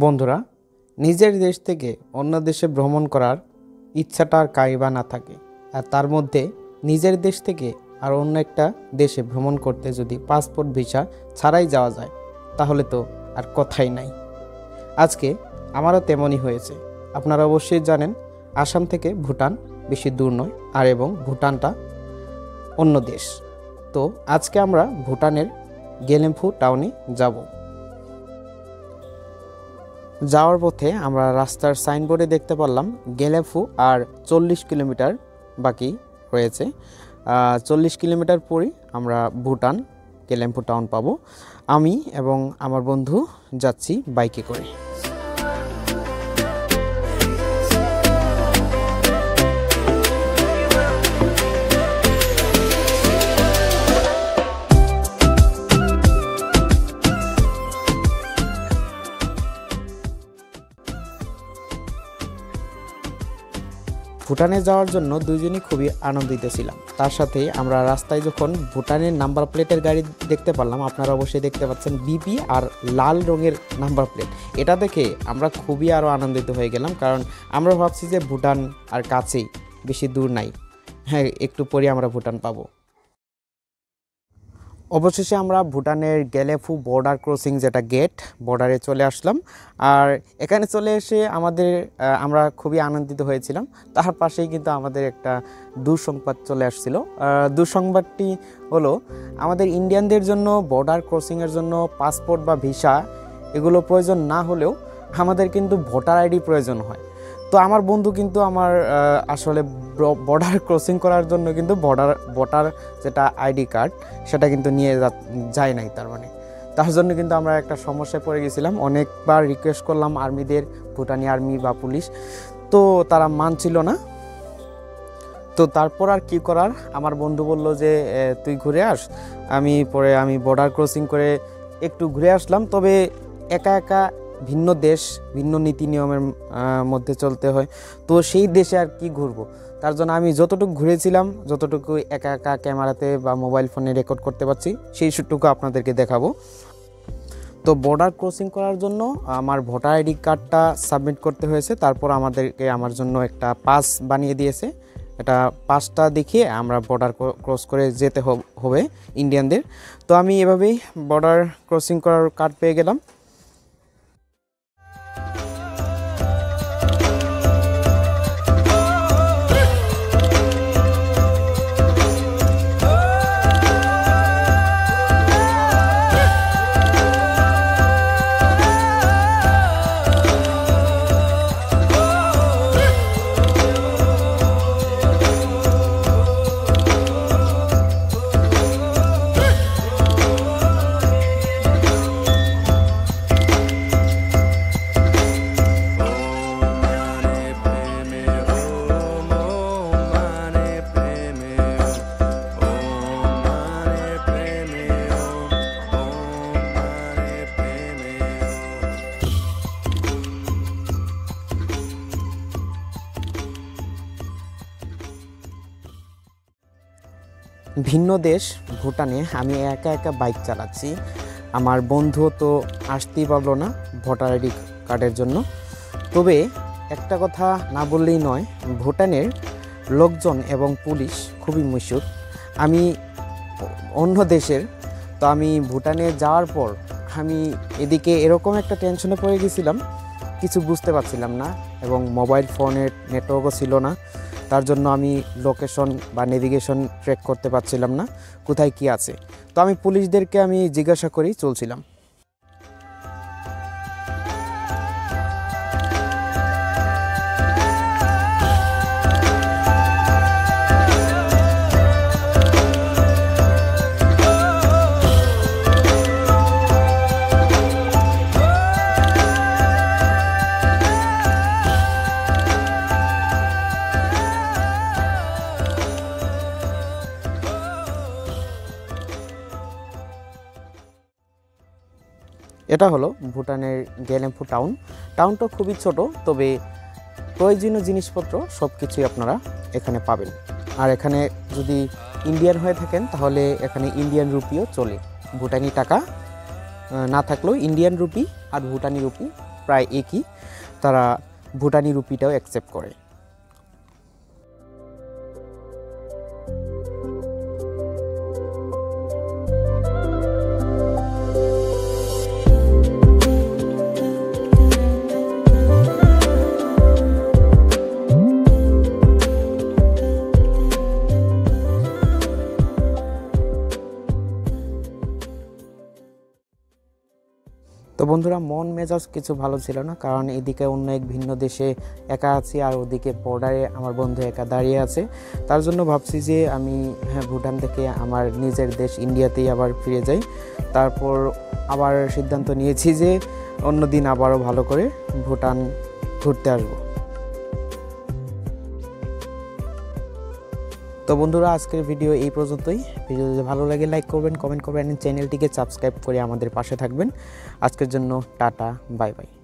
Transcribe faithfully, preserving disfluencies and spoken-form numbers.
বন্ধুরা, নিজের দেশ থেকে অন্য দেশে ভ্রমণ করার ইচ্ছাটা আর কারই বা না থাকে, আর তার মধ্যে নিজের দেশ থেকে আর অন্য একটা দেশে ভ্রমণ করতে যদি পাসপোর্ট ভিসা ছাড়াই যাওয়া যায় তাহলে তো আর কথাই নাই। আজকে আমারও তেমনই হয়েছে। আপনারা অবশ্যই জানেন আসাম থেকে ভুটান বেশি দূর নয়, আর এবং ভুটানটা অন্য দেশ। তো আজকে আমরা ভুটানের গেলেমফু টাউনে যাব। যাওয়ার পথে আমরা রাস্তার সাইনবোর্ডে দেখতে পারলাম গেলেফু আর চল্লিশ কিলোমিটার বাকি রয়েছে। চল্লিশ কিলোমিটার পরই আমরা ভুটান গেলেমফু টাউন পাবো। আমি এবং আমার বন্ধু যাচ্ছি বাইকে করে। ভুটানে যাওয়ার জন্য দুইজনই খুবই আনন্দিত ছিলাম। তার সাথে আমরা রাস্তায় যখন ভুটানের নাম্বার প্লেটের গাড়ি দেখতে পারলাম, আপনারা অবশ্যই দেখতে পাচ্ছেন বিপি আর লাল রঙের নাম্বার প্লেট। এটা দেখে আমরা খুবই আরও আনন্দিত হয়ে গেলাম, কারণ আমরা ভাবছি যে ভুটান আর কাছেই, বেশি দূর নাই। হ্যাঁ, একটু পরে আমরা ভুটান পাবো। অবশেষে আমরা ভুটানের গেলেফু বর্ডার ক্রসিং, যেটা গেট, বর্ডারে চলে আসলাম। আর এখানে চলে এসে আমাদের আমরা খুবই আনন্দিত হয়েছিলাম। তার পাশেই কিন্তু আমাদের একটা দুঃসংবাদ চলে আসছিল। দুঃসংবাদটি হলো, আমাদের ইন্ডিয়ানদের জন্য বর্ডার ক্রসিংয়ের জন্য পাসপোর্ট বা ভিসা এগুলো প্রয়োজন না হলেও আমাদের কিন্তু ভোটার আইডি প্রয়োজন হয়। তো আমার বন্ধু কিন্তু আমার আসলে বর্ডার ক্রসিং করার জন্য কিন্তু বর্ডার ভোটার যেটা আইডি কার্ড সেটা কিন্তু নিয়ে যায় নাই। তার মানে তার জন্য কিন্তু আমরা একটা সমস্যায় পড়ে গেছিলাম। অনেকবার রিকোয়েস্ট করলাম আর্মিদের, ভুটানি আর্মি বা পুলিশ, তো তারা মানছিল না। তো তারপর আর কি করার, আমার বন্ধু বলল যে তুই ঘুরে আস। আমি পরে আমি বর্ডার ক্রসিং করে একটু ঘুরে আসলাম। তবে একা একা ভিন্ন দেশ, ভিন্ন নীতি নিয়মের মধ্যে চলতে হয়, তো সেই দেশে আর কি ঘুরবো। তার জন্য আমি যতটুকু ঘুরেছিলাম, যতটুকু একা একা ক্যামেরাতে বা মোবাইল ফোনে রেকর্ড করতে পারছি, সেইটুকু আপনাদেরকে দেখাবো। তো বর্ডার ক্রসিং করার জন্য আমার ভোটার আইডি কার্ডটা সাবমিট করতে হয়েছে। তারপর আমাদেরকে আমার জন্য একটা পাস বানিয়ে দিয়েছে। এটা পাসটা দেখিয়ে আমরা বর্ডার ক্রস করে যেতে হবে ইন্ডিয়ানদের। তো আমি এভাবেই বর্ডার ক্রসিং করার কার্ড পেয়ে গেলাম। ভিন্ন দেশ ভুটানে আমি একা একা বাইক চালাচ্ছি। আমার বন্ধু তো আসতেই পারলো না ভোটার আইডি কার্ডের জন্য। তবে একটা কথা না বললেই নয়, ভুটানের লোকজন এবং পুলিশ খুবই মিশুক। আমি অন্য দেশের, তো আমি ভুটানে যাওয়ার পর আমি এদিকে এরকম একটা টেনশনে পড়ে গেছিলাম, কিছু বুঝতে পারছিলাম না এবং মোবাইল ফোনের নেটওয়ার্কও ছিল না। তার জন্য আমি লোকেশন বা নেভিগেশন ট্র্যাক করতে পারছিলাম না কোথায় কি আছে। তো আমি পুলিশদেরকে আমি জিজ্ঞাসা করেই চলছিলাম। এটা হলো ভুটানের গেলেমফু টাউন। টাউনটা খুবই ছোট, তবে প্রয়োজনীয় জিনিসপত্র সব কিছুই আপনারা এখানে পাবেন। আর এখানে যদি ইন্ডিয়ান হয়ে থাকেন তাহলে এখানে ইন্ডিয়ান রুপিও চলে। ভুটানি টাকা না থাকলেও ইন্ডিয়ান রুপি আর ভুটানি রুপি প্রায় একই, তারা ভুটানি রুপিটাও অ্যাকসেপ্ট করে। তো বন্ধুরা, মন মেজাজ কিছু ভালো ছিল না, কারণ এদিকে অন্য এক ভিন্ন দেশে একা আছি আর ওদিকে বর্ডারে আমার বন্ধু একা দাঁড়িয়ে আছে। তার জন্য ভাবছি যে আমি হ্যাঁ ভুটান থেকে আমার নিজের দেশ ইন্ডিয়াতেই আবার ফিরে যাই। তারপর আবার সিদ্ধান্ত নিয়েছি যে অন্য দিন আবারও ভালো করে ভুটান ঘুরতে আসবো। তো বন্ধুরা, আজকের ভিডিও এই পর্যন্তই। ভিডিও যদি ভালো লাগে লাইক করবেন, কমেন্ট করবেন, চ্যানেলটিকে সাবস্ক্রাইব করে আমাদের পাশে থাকবেন। আজকের জন্য টাটা, বাই বাই।